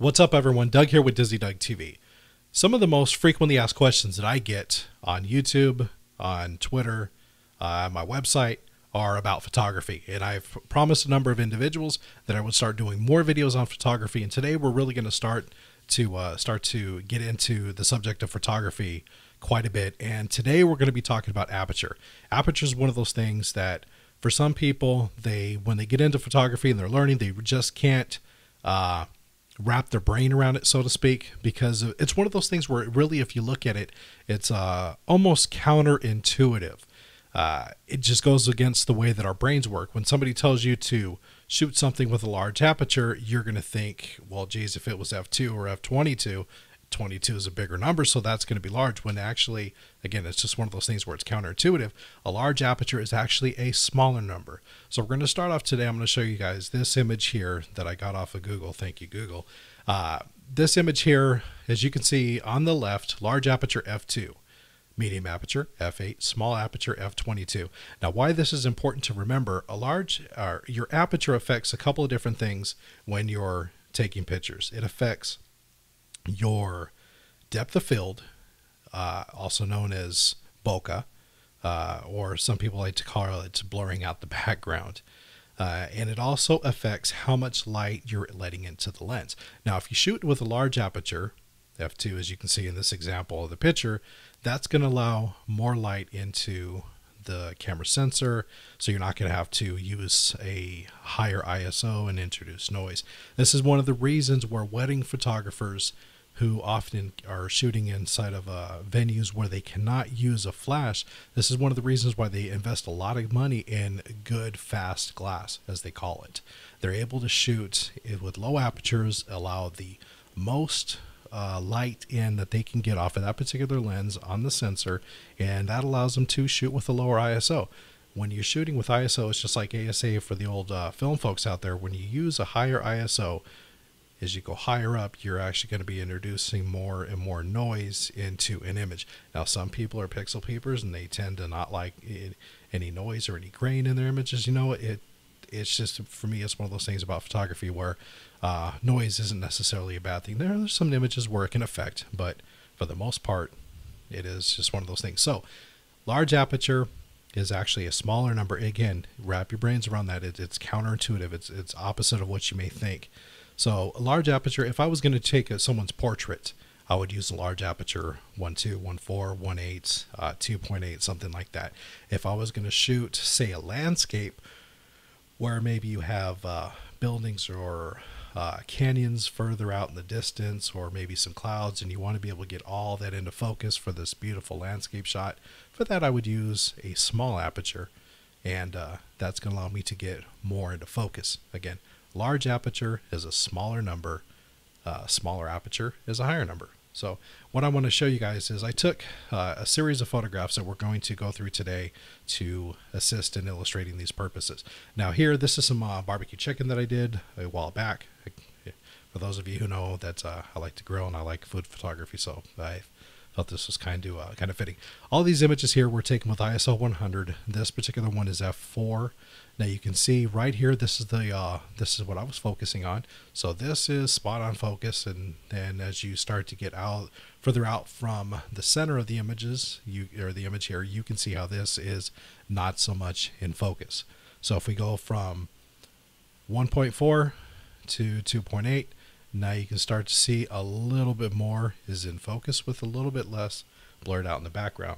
What's up, everyone? Doug here with Dizzy Doug TV. Some of the most frequently asked questions that I get on YouTube, on Twitter, my website are about photography. And I've promised a number of individuals that I would start doing more videos on photography. And today we're really going to start to get into the subject of photography quite a bit. And today we're going to be talking about Aperture. Aperture is one of those things that for some people, when they get into photography and they're learning, they just can't wrap their brain around it, so to speak, because it's one of those things where really, if you look at it, it's almost counterintuitive. It just goes against the way that our brains work. When somebody tells you to shoot something with a large aperture, you're going to think, well, geez, if it was f2 or f22, 22 is a bigger number, so that's going to be large, when actually, again, it's just one of those things where it's counterintuitive. A large aperture is actually a smaller number. So we're going to start off today. I'm going to show you guys this image here that I got off of Google. Thank you, Google. This image here, as you can see on the left, large aperture f2, medium aperture f8, small aperture f22. Now, why this is important to remember, your aperture affects a couple of different things when you're taking pictures. It affects your depth of field, also known as bokeh, or some people like to call it blurring out the background. And it also affects how much light you're letting into the lens. Now, if you shoot with a large aperture, f2, as you can see in this example of the picture, that's going to allow more light into the camera sensor, so you're not going to have to use a higher ISO and introduce noise. This is one of the reasons where wedding photographers who often are shooting inside of venues where they cannot use a flash, this is one of the reasons why they invest a lot of money in good fast glass, as they call it. They're able to shoot it with low apertures, allow the most light in that they can get off of that particular lens on the sensor, and that allows them to shoot with a lower ISO. When you're shooting with ISO, it's just like ASA for the old film folks out there. When you use a higher ISO, as you go higher up, you're actually going to be introducing more and more noise into an image. Now, some people are pixel peepers and they tend to not like any noise or any grain in their images. You know, it's just, for me, it's one of those things about photography where noise isn't necessarily a bad thing. There's some images where it can affect, but for the most part, it is just one of those things. So large aperture is actually a smaller number. Again, wrap your brains around that. It's counterintuitive. It's opposite of what you may think. So a large aperture, if I was going to take someone's portrait, I would use a large aperture 1.2, 1.4, 1.8, 2.8, something like that. If I was going to shoot, say, a landscape where maybe you have buildings or canyons further out in the distance, or maybe some clouds, and you want to be able to get all that into focus for this beautiful landscape shot, for that I would use a small aperture, and that's going to allow me to get more into focus. Again, large aperture is a smaller number, smaller aperture is a higher number. So what I want to show you guys is I took a series of photographs that we're going to go through today to assist in illustrating these purposes. Now here, this is some barbecue chicken that I did a while back. For those of you who know that I like to grill and I like food photography, so I thought this was kind of fitting. All these images here were taken with ISO 100. This particular one is f4. Now you can see right here, this is what I was focusing on. So this is spot on focus, and then as you start to get further out from the center of the images, the image here, you can see how this is not so much in focus. So if we go from 1.4 to 2.8, now you can start to see a little bit more is in focus with a little bit less blurred out in the background.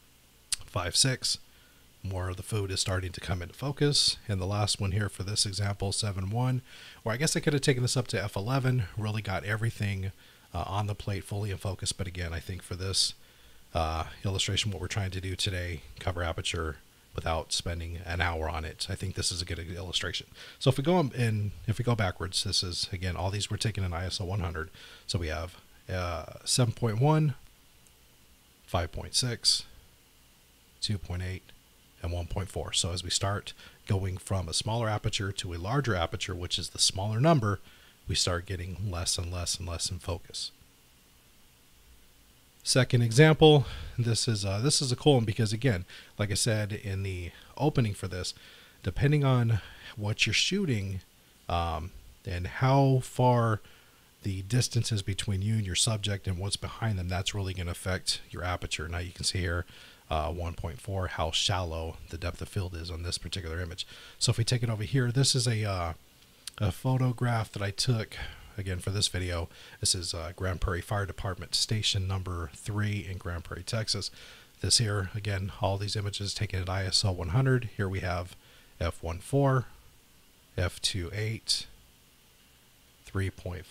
5.6. More of the food is starting to come into focus. And the last one here for this example, 7.1, where I guess I could have taken this up to f11, really got everything on the plate fully in focus. But again, I think for this illustration, what we're trying to do today, cover aperture without spending an hour on it, I think this is a good illustration. So if we go backwards, this is, again, all these were taken in ISO 100. So we have 7.1, 5.6, 2.8, and 1.4. So as we start going from a smaller aperture to a larger aperture, which is the smaller number, we start getting less and less and less in focus. Second example, this is a cool one because, again, like I said in the opening for this, depending on what you're shooting and how far the distances between you and your subject and what's behind them, that's really going to affect your aperture. Now you can see here 1.4 how shallow the depth of field is on this particular image. So if we take it over here, this is a photograph that I took again for this video. This is Grand Prairie Fire Department Station number 3 in Grand Prairie, Texas. This here, again, all these images taken at ISO 100. Here we have f1.4, f2.8, 3.5,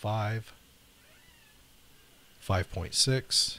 5.6,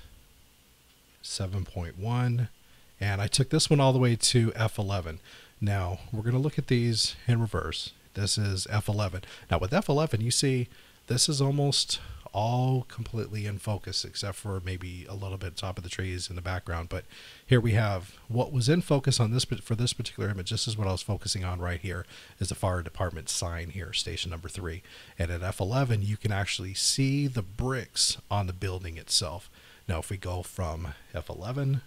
7.1, and I took this one all the way to f11. Now we're going to look at these in reverse. This is f11. Now with f11, you see this is almost all completely in focus except for maybe a little bit top of the trees in the background. But here we have what was in focus on this for this particular image. This is what I was focusing on right here, is the fire department sign here, station number 3. And at f11 you can actually see the bricks on the building itself. Now if we go from f11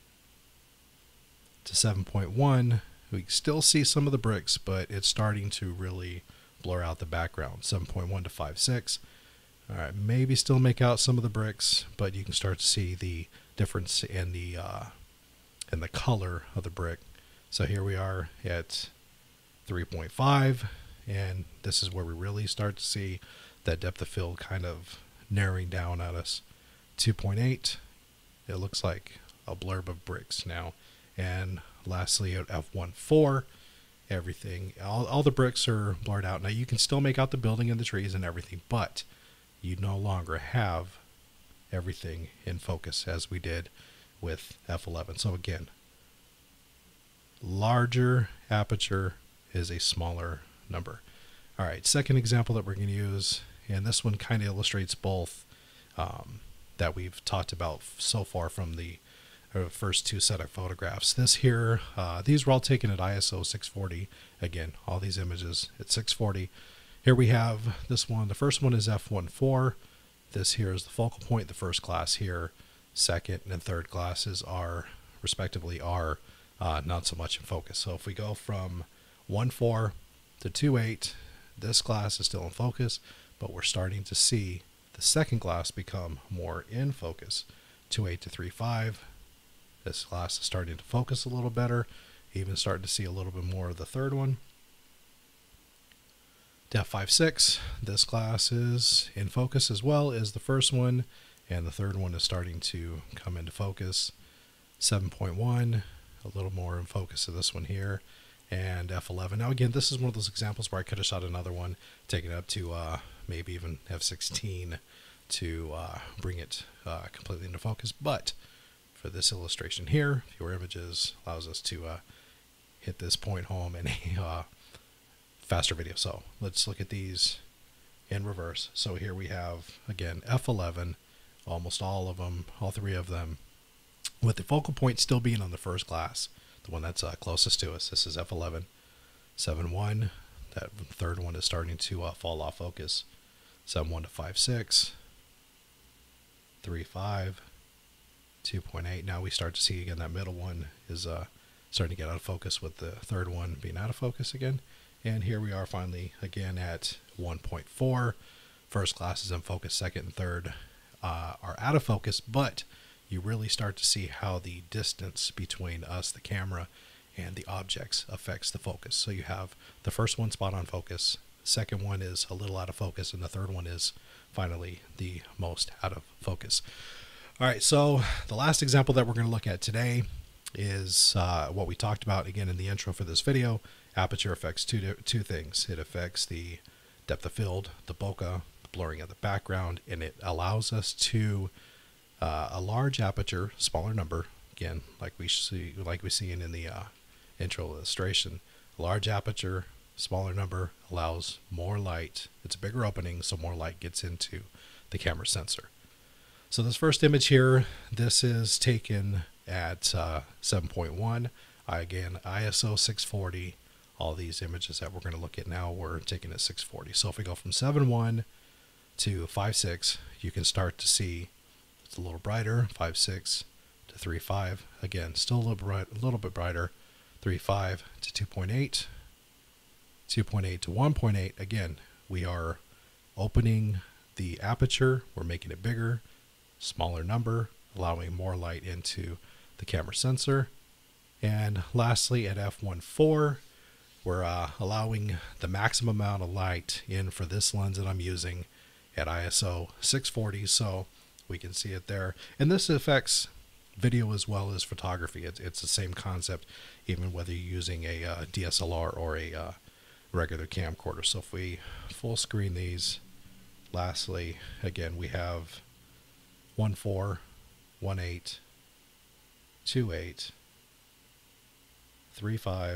to 7.1, we still see some of the bricks, but it's starting to really blur out the background. 7.1 to 5.6. All right, maybe still make out some of the bricks, but you can start to see the difference in the color of the brick. So here we are at 3.5, and this is where we really start to see that depth of field kind of narrowing down at us. 2.8, it looks like a blurb of bricks now. And lastly at f1.4, everything, all the bricks are blurred out. Now you can still make out the building and the trees and everything, but you no longer have everything in focus as we did with f11. So again, larger aperture is a smaller number. All right, second example that we're going to use, and this one kind of illustrates both that we've talked about so far from the first 2 set of photographs. This here, these were all taken at ISO 640. Again, all these images at 640. Here we have this one. The first one is f1.4. This here is the focal point. The first glass here, second and third glasses are respectively not so much in focus. So if we go from 1.4 to 2.8, this glass is still in focus, but we're starting to see the second glass become more in focus. 2.8 to 3.5. This glass is starting to focus a little better, even starting to see a little bit more of the third one. To f5.6, this glass is in focus as well as the first one, and the third one is starting to come into focus. 7.1, a little more in focus of this one here, and f11. Now again, this is one of those examples where I could have shot another one, taken it up to maybe even f16 to bring it completely into focus, but for this illustration here, fewer images allows us to hit this point home in a faster video. So let's look at these in reverse. So here we have, again, f11, almost all of them, all 3 of them, with the focal point still being on the first glass, the one that's closest to us. This is f11. 7.1, that third one is starting to fall off focus. 7.1 to 5.6, 3.5, 2.8. Now we start to see again that middle one is starting to get out of focus, with the third one being out of focus again. And here we are finally again at 1.4. First glass is in focus, second and third are out of focus, but you really start to see how the distance between us, the camera, and the objects affects the focus. So you have the first one spot on focus, second one is a little out of focus, and the third one is finally the most out of focus. All right, so the last example that we're going to look at today is what we talked about again in the intro for this video. Aperture affects two things. It affects the depth of field, the bokeh, the blurring of the background, and it allows us to a large aperture, smaller number. Again, like we see in the intro illustration, large aperture, smaller number allows more light. It's a bigger opening, so more light gets into the camera sensor. So this first image here, this is taken at 7.1. Again, ISO 640. All these images that we're going to look at now were taken at 640. So if we go from 7.1 to 5.6, you can start to see it's a little brighter. 5.6 to 3.5. Again, still a little bit brighter. 3.5 to 2.8. 2.8 to 1.8. Again, we are opening the aperture, we're making it bigger, smaller number, allowing more light into the camera sensor. And lastly, at f1.4, we're allowing the maximum amount of light in for this lens that I'm using at ISO 640, so we can see it there. And this affects video as well as photography. It's the same concept, even whether you're using a DSLR or a regular camcorder. So if we full screen these, lastly, again, we have 1.4, 1.8, 2.8, 3.5,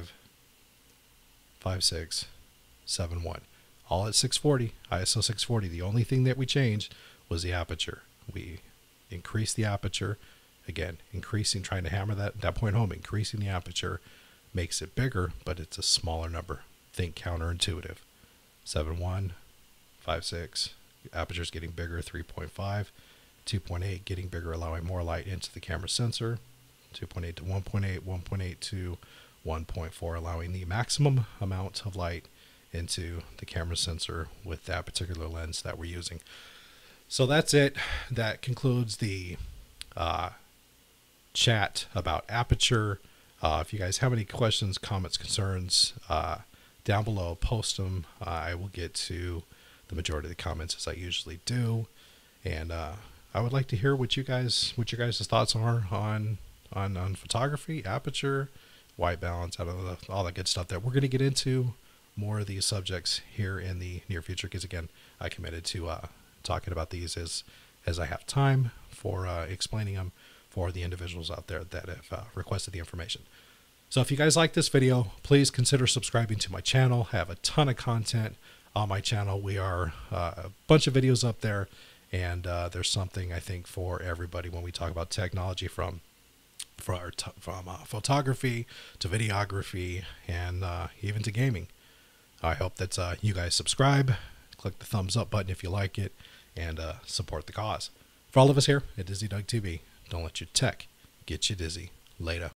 5.6, 7.1, all at 640, ISO 640. The only thing that we changed was the aperture. We increased the aperture, again, trying to hammer that point home. Increasing the aperture makes it bigger, but it's a smaller number. Think counterintuitive. 7.1, 5.6, aperture's getting bigger, 3.5, 2.8 getting bigger, allowing more light into the camera sensor, 2.8 to 1.8, 1.8 to 1.4, allowing the maximum amount of light into the camera sensor with that particular lens that we're using. So that's it. That concludes the chat about Aperture. If you guys have any questions, comments, concerns, down below, post them. I will get to the majority of the comments as I usually do. And I would like to hear what your guys' thoughts are on photography, aperture, white balance, all that good stuff that we're going to get into more of these subjects here in the near future, because again, I committed to talking about these as I have time for explaining them for the individuals out there that have requested the information. So if you guys like this video, please consider subscribing to my channel. I have a ton of content on my channel. We are a bunch of videos up there, and there's something, I think, for everybody when we talk about technology, from photography to videography, and even to gaming. I hope that you guys subscribe, click the thumbs up button if you like it, and support the cause. For all of us here at Dizzy Doug TV, don't let your tech get you dizzy. Later.